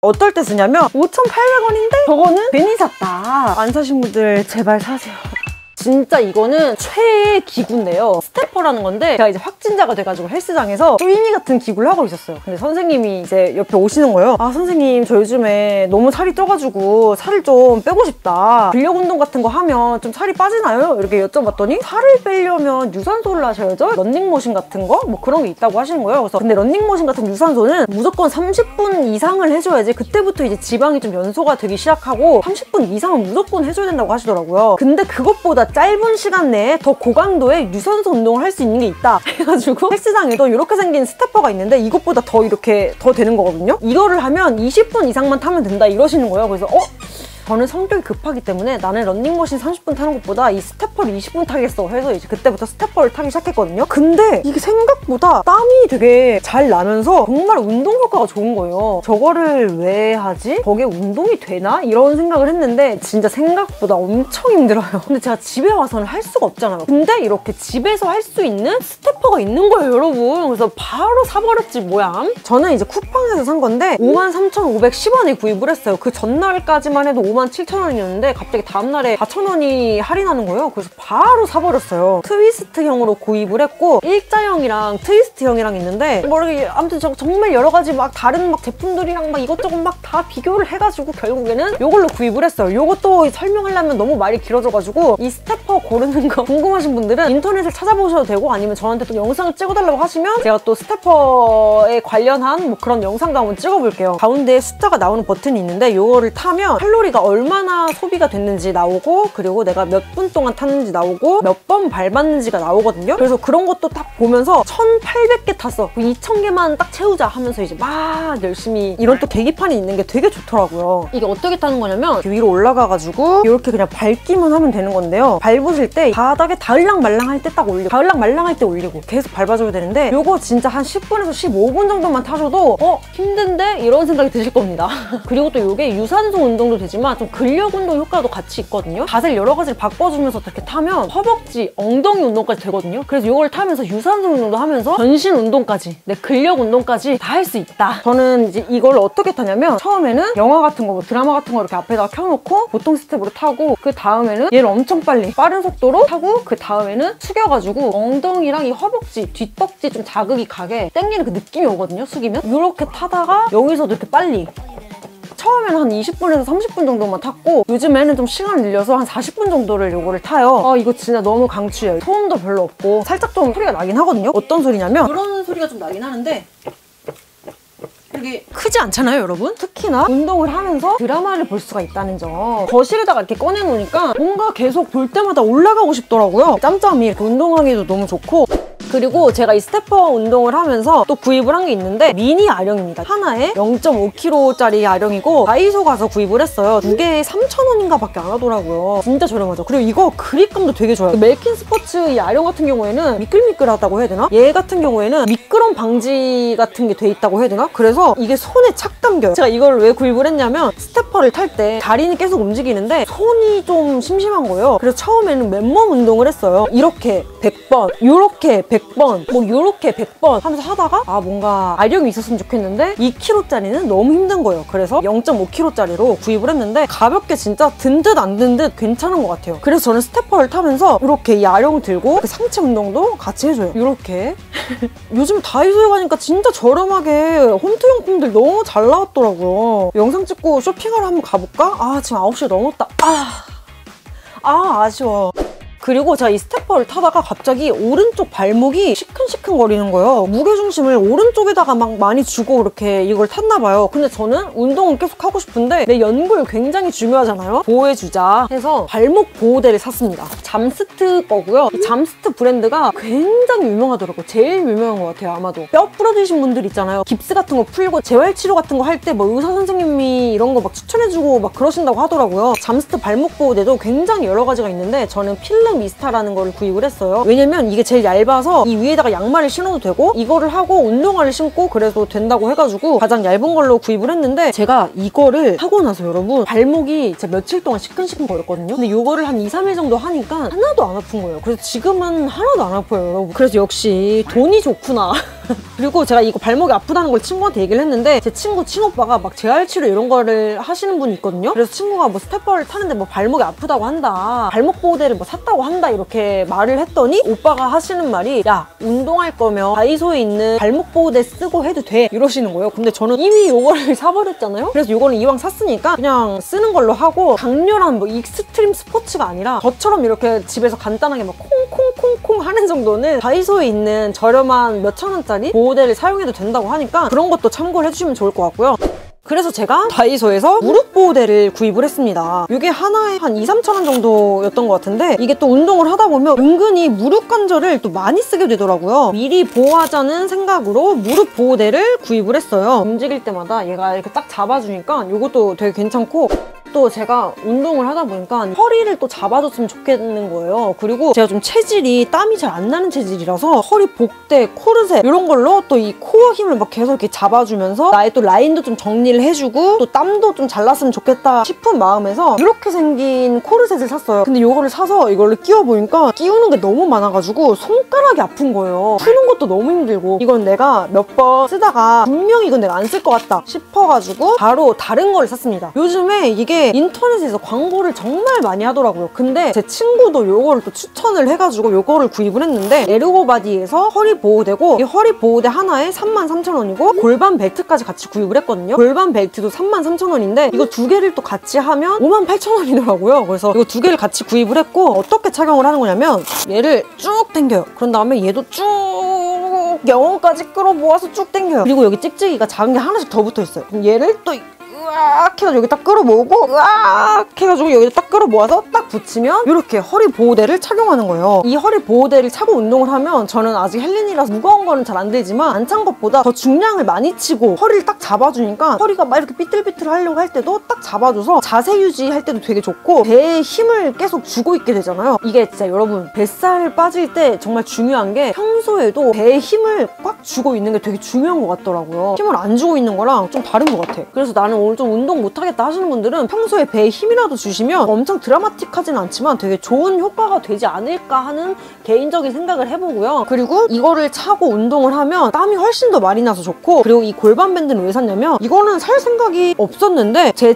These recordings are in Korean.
어떨 때 쓰냐면 5,800원인데 저거는 괜히 샀다. 안 사신 분들 제발 사세요. 진짜 이거는 최애 기구인데요. 스태퍼라는 건데 제가 이제 확진자가 돼가지고 헬스장에서 쫄미 같은 기구를 하고 있었어요. 근데 선생님이 이제 옆에 오시는 거예요. 아 선생님 저 요즘에 너무 살이 쪄가지고 살을 좀 빼고 싶다. 근력 운동 같은 거 하면 좀 살이 빠지나요? 이렇게 여쭤봤더니 살을 빼려면 유산소를 하셔야죠. 런닝머신 같은 거? 뭐 그런 게 있다고 하시는 거예요. 그래서 근데 런닝머신 같은 유산소는 무조건 30분 이상을 해줘야지 그때부터 이제 지방이 좀 연소가 되기 시작하고 30분 이상은 무조건 해줘야 된다고 하시더라고요. 근데 그것보다 짧은 시간 내에 더 고강도의 유산소 운동을 할 수 있는 게 있다 해가지고 헬스장에도 이렇게 생긴 스태퍼가 있는데 이것보다 더 이렇게 더 되는 거거든요. 이거를 하면 20분 이상만 타면 된다 이러시는 거예요. 그래서 저는 성격이 급하기 때문에 나는 런닝머신 30분 타는 것보다 이 스태퍼를 20분 타겠어 해서 이제 그때부터 스태퍼를 타기 시작했거든요. 근데 이게 생각보다 땀이 되게 잘 나면서 정말 운동 효과가 좋은 거예요. 저거를 왜 하지? 저게 운동이 되나? 이런 생각을 했는데 진짜 생각보다 엄청 힘들어요. 근데 제가 집에 와서는 할 수가 없잖아요. 근데 이렇게 집에서 할 수 있는 스태퍼가 있는 거예요, 여러분. 그래서 바로 사버렸지 뭐야. 저는 이제 쿠팡에서 산 건데 53,510원에 구입을 했어요. 그 전날까지만 해도 57,000원이었는데 갑자기 다음날에 4,000원이 할인하는 거예요. 그래서 바로 사버렸어요. 트위스트형으로 구입을 했고 일자형이랑 트위스트형이랑 있는데 모르게 아무튼 정말 여러 가지 막 다른 막 제품들이랑 막 이것저것 막 다 비교를 해가지고 결국에는 이걸로 구입을 했어요. 이것도 설명하려면 너무 말이 길어져가지고 이 스태퍼 고르는 거 궁금하신 분들은 인터넷을 찾아보셔도 되고 아니면 저한테 또 영상을 찍어달라고 하시면 제가 또 스태퍼에 관련한 뭐 그런 영상도 한번 찍어볼게요. 가운데에 숫자가 나오는 버튼이 있는데 이거를 타면 칼로리가 얼마나 소비가 됐는지 나오고 그리고 내가 몇 분 동안 탔는지 나오고 몇 번 밟았는지가 나오거든요. 그래서 그런 것도 딱 보면서 1,800개 탔어. 2,000개만 딱 채우자 하면서 이제 막 열심히 이런 또 계기판이 있는 게 되게 좋더라고요. 이게 어떻게 타는 거냐면 위로 올라가가지고 이렇게 그냥 밟기만 하면 되는 건데요. 밟으실 때 바닥에 닿을랑 할 때 딱 올리고 닿을랑 말랑할 때 올리고 계속 밟아줘야 되는데 요거 진짜 한 10분에서 15분 정도만 타셔도 힘든데? 이런 생각이 드실 겁니다. 그리고 또 이게 유산소 운동도 되지만 좀 근력 운동 효과도 같이 있거든요. 자세를 여러 가지를 바꿔주면서 이렇게 타면 허벅지, 엉덩이 운동까지 되거든요. 그래서 이걸 타면서 유산소 운동도 하면서 전신 운동까지, 내 근력 운동까지 다 할 수 있다. 저는 이제 이걸 어떻게 타냐면 처음에는 영화 같은 거, 뭐 드라마 같은 거 이렇게 앞에다가 켜놓고 보통 스텝으로 타고 그 다음에는 얘를 엄청 빠른 속도로 타고 그 다음에는 숙여가지고 엉덩이랑 이 허벅지, 뒷벅지 좀 자극이 가게 당기는 그 느낌이 오거든요. 숙이면 이렇게 타다가 여기서도 이렇게 빨리 처음에는 한 20분에서 30분 정도만 탔고 요즘에는 좀 시간을 늘려서 한 40분 정도를 요거를 타요. 이거 진짜 너무 강추해요. 소음도 별로 없고 살짝 좀 소리가 나긴 하거든요. 어떤 소리냐면 이런 소리가 좀 나긴 하는데 이게 크지 않잖아요, 여러분? 특히나 운동을 하면서 드라마를 볼 수가 있다는 점. 거실에다가 이렇게 꺼내놓으니까 뭔가 계속 볼 때마다 올라가고 싶더라고요. 짬짬이 이렇게 운동하기도 너무 좋고 그리고 제가 이 스태퍼 운동을 하면서 또 구입을 한 게 있는데 미니 아령입니다. 하나에 0.5kg짜리 아령이고 다이소 가서 구입을 했어요. 두 개에 3,000원인가 밖에 안 하더라고요. 진짜 저렴하죠. 그리고 이거 그립감도 되게 좋아요. 멜킨 스포츠 이 아령 같은 경우에는 미끌미끌하다고 해야 되나? 얘 같은 경우에는 미끄럼 방지 같은 게 돼 있다고 해야 되나? 그래서 이게 손에 착 감겨요. 제가 이걸 왜 구입을 했냐면 스태퍼를 탈 때 다리는 계속 움직이는데 손이 좀 심심한 거예요. 그래서 처음에는 맨몸 운동을 했어요. 이렇게 100번, 이렇게 100번, 뭐 이렇게 100번 하면서 하다가 뭔가 아령이 있었으면 좋겠는데 2kg짜리는 너무 힘든 거예요. 그래서 0.5kg짜리로 구입을 했는데 가볍게 진짜 든 듯 안 든 듯 괜찮은 것 같아요. 그래서 저는 스태퍼를 타면서 이렇게 이 아령을 들고 그 상체 운동도 같이 해줘요. 이렇게 요즘 다이소에 가니까 진짜 저렴하게 홈트용품들 너무 잘 나왔더라고요. 영상 찍고 쇼핑하러 한번 가볼까? 지금 9시 넘었다. 아쉬워. 그리고 제가 이 스태퍼를 타다가 갑자기 오른쪽 발목이 시큰시큰 거리는 거예요. 무게중심을 오른쪽에다가 막 많이 주고 이렇게 이걸 탔나 봐요. 근데 저는 운동은 계속 하고 싶은데 내 연골 굉장히 중요하잖아요. 보호해주자 해서 발목 보호대를 샀습니다. 잠스트 거고요. 이 잠스트 브랜드가 굉장히 유명하더라고요. 제일 유명한 것 같아요, 아마도. 뼈 부러지신 분들 있잖아요. 깁스 같은 거 풀고 재활치료 같은 거 할 때 뭐 의사 선생님이 이런 거 막 추천해주고 막 그러신다고 하더라고요. 잠스트 발목 보호대도 굉장히 여러 가지가 있는데 저는 필름 미스타라는 거를 구입을 했어요. 왜냐면 이게 제일 얇아서 이 위에다가 양말을 신어도 되고 이거를 하고 운동화를 신고 그래도 된다고 해가지고 가장 얇은 걸로 구입을 했는데 제가 이거를 하고 나서 여러분 발목이 진짜 며칠 동안 시큰시큰 거렸거든요. 근데 이거를 한 2, 3일 정도 하니까 하나도 안 아픈 거예요. 그래서 지금은 하나도 안 아파요, 여러분. 그래서 역시 돈이 좋구나. 그리고 제가 이거 발목이 아프다는 걸 친구한테 얘기를 했는데 제 친구 친오빠가 막 재활치료 이런 거를 하시는 분이 있거든요. 그래서 친구가 뭐 스테퍼를 타는데 뭐 발목이 아프다고 한다, 발목 보호대를 뭐 샀다고 한다 이렇게 말을 했더니 오빠가 하시는 말이 야, 운동할 거면 다이소에 있는 발목 보호대 쓰고 해도 돼 이러시는 거예요. 근데 저는 이미 이거를 사버렸잖아요. 그래서 이거는 이왕 샀으니까 그냥 쓰는 걸로 하고 강렬한 뭐 익스트림 스포츠가 아니라 저처럼 이렇게 집에서 간단하게 막 콩콩콩콩 하는 정도는 다이소에 있는 저렴한 몇천 원짜리 보호대를 사용해도 된다고 하니까 그런 것도 참고를 해주시면 좋을 것 같고요. 그래서 제가 다이소에서 무릎 보호대를 구입을 했습니다. 이게 하나에 한 2, 3천 원 정도였던 것 같은데 이게 또 운동을 하다 보면 은근히 무릎 관절을 또 많이 쓰게 되더라고요. 미리 보호하자는 생각으로 무릎 보호대를 구입을 했어요. 움직일 때마다 얘가 이렇게 딱 잡아주니까 이것도 되게 괜찮고 또 제가 운동을 하다 보니까 허리를 또 잡아줬으면 좋겠는 거예요. 그리고 제가 좀 체질이 땀이 잘 안 나는 체질이라서 허리 복대, 코르셋 이런 걸로 또 이 코어 힘을 막 계속 이렇게 잡아주면서 나의 또 라인도 좀 정리를 해주고 또 땀도 좀 잘 났으면 좋겠다 싶은 마음에서 이렇게 생긴 코르셋을 샀어요. 근데 이거를 사서 이걸로 끼워보니까 끼우는 게 너무 많아가지고 손가락이 아픈 거예요. 푸는 것도 너무 힘들고 이건 내가 몇 번 쓰다가 분명히 이건 내가 안 쓸 것 같다 싶어가지고 바로 다른 걸 샀습니다. 요즘에 이게 인터넷에서 광고를 정말 많이 하더라고요. 근데 제 친구도 이거를 또 추천을 해가지고 이거를 구입을 했는데 에르고바디에서 허리 보호대고 이 허리 보호대 하나에 33,000원이고 골반 벨트까지 같이 구입을 했거든요. 골반 벨트도 33,000원인데 이거 두 개를 또 같이 하면 58,000원이더라고요. 그래서 이거 두 개를 같이 구입을 했고 어떻게 착용을 하는 거냐면 얘를 쭉 당겨요. 그런 다음에 얘도 쭉 영혼까지 끌어모아서 쭉 당겨요. 그리고 여기 찍찍이가 작은 게 하나씩 더 붙어있어요. 그럼 얘를 또 으악 해가지고 여기 딱 끌어모으고 으악 해가지고 여기 딱 끌어모아서 딱 붙이면 이렇게 허리 보호대를 착용하는 거예요. 이 허리 보호대를 차고 운동을 하면 저는 아직 헬린이라서 무거운 거는 잘 안 들지만 안 찬 것보다 더 중량을 많이 치고 허리를 딱 잡아주니까 허리가 막 이렇게 삐뚤삐뚤 하려고 할 때도 딱 잡아줘서 자세 유지할 때도 되게 좋고 배에 힘을 계속 주고 있게 되잖아요. 이게 진짜 여러분 뱃살 빠질 때 정말 중요한 게 평소에도 배에 힘을 꽉 주고 있는 게 되게 중요한 것 같더라고요. 힘을 안 주고 있는 거랑 좀 다른 것 같아. 그래서 나는 오늘 좀 운동 못하겠다 하시는 분들은 평소에 배에 힘이라도 주시면 엄청 드라마틱하진 않지만 되게 좋은 효과가 되지 않을까 하는 개인적인 생각을 해보고요. 그리고 이거를 차고 운동을 하면 땀이 훨씬 더 많이 나서 좋고 그리고 이 골반 밴드는 왜 샀냐면 이거는 살 생각이 없었는데 제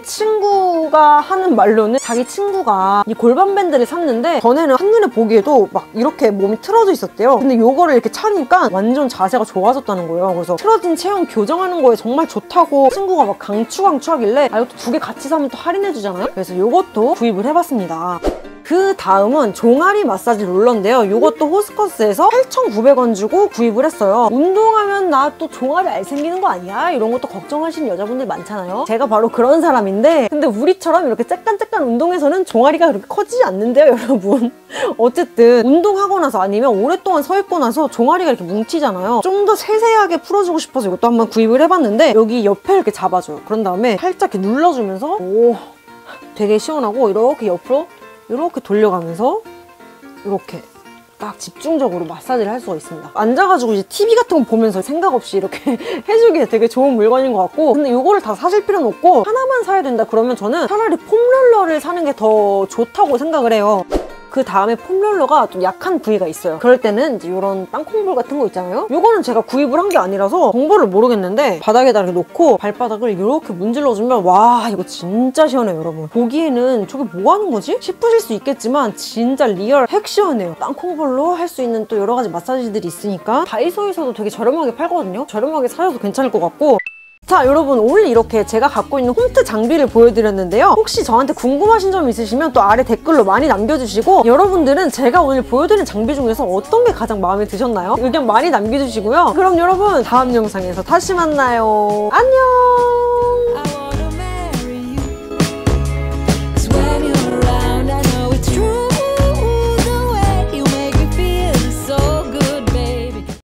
친구가 하는 말로는 자기 친구가 이 골반 밴드를 샀는데 전에는 한눈에 보기에도 막 이렇게 몸이 틀어져 있었대요. 근데 이거를 이렇게 차니까 완전 자세가 좋아졌다는 거예요. 그래서 틀어진 체형 교정하는 거에 정말 좋다고 친구가 막 강추 하길래 아 이것도 두 개 같이 사면 또 할인해주잖아요. 그래서 이것도 구입을 해봤습니다. 그 다음은 종아리 마사지 롤러인데요. 이것도 호스커스에서 8,900원 주고 구입을 했어요. 운동하면 나 또 종아리 알 생기는 거 아니야? 이런 것도 걱정하시는 여자분들 많잖아요. 제가 바로 그런 사람인데 근데 우리처럼 이렇게 쬐깐쬐깐 운동해서는 종아리가 그렇게 커지지 않는데요, 여러분. 어쨌든 운동하고 나서 아니면 오랫동안 서 있고 나서 종아리가 이렇게 뭉치잖아요. 좀 더 세세하게 풀어주고 싶어서 이것도 한번 구입을 해봤는데 여기 옆에 이렇게 잡아줘요. 그런 다음에 살짝 이렇게 눌러주면서 오 되게 시원하고 이렇게 옆으로 이렇게 돌려가면서 이렇게 딱 집중적으로 마사지를 할 수가 있습니다. 앉아가지고 이제 TV 같은 거 보면서 생각 없이 이렇게 해주기에 되게 좋은 물건인 것 같고 근데 이거를 다 사실 필요는 없고 하나만 사야 된다 그러면 저는 차라리 폼롤러를 사는 게 더 좋다고 생각을 해요. 그 다음에 폼롤러가 좀 약한 부위가 있어요. 그럴 때는 이제 이런 땅콩볼 같은 거 있잖아요. 이거는 제가 구입을 한 게 아니라서 정보를 모르겠는데 바닥에다 이렇게 놓고 발바닥을 이렇게 문질러주면 와 이거 진짜 시원해요, 여러분. 보기에는 저게 뭐 하는 거지? 싶으실 수 있겠지만 진짜 리얼 핵 시원해요. 땅콩볼로 할 수 있는 또 여러 가지 마사지들이 있으니까 다이소에서도 되게 저렴하게 팔거든요. 저렴하게 사셔도 괜찮을 것 같고 자 여러분 오늘 이렇게 제가 갖고 있는 홈트 장비를 보여드렸는데요. 혹시 저한테 궁금하신 점 있으시면 또 아래 댓글로 많이 남겨주시고 여러분들은 제가 오늘 보여드린 장비 중에서 어떤 게 가장 마음에 드셨나요? 의견 많이 남겨주시고요. 그럼 여러분 다음 영상에서 다시 만나요. 안녕.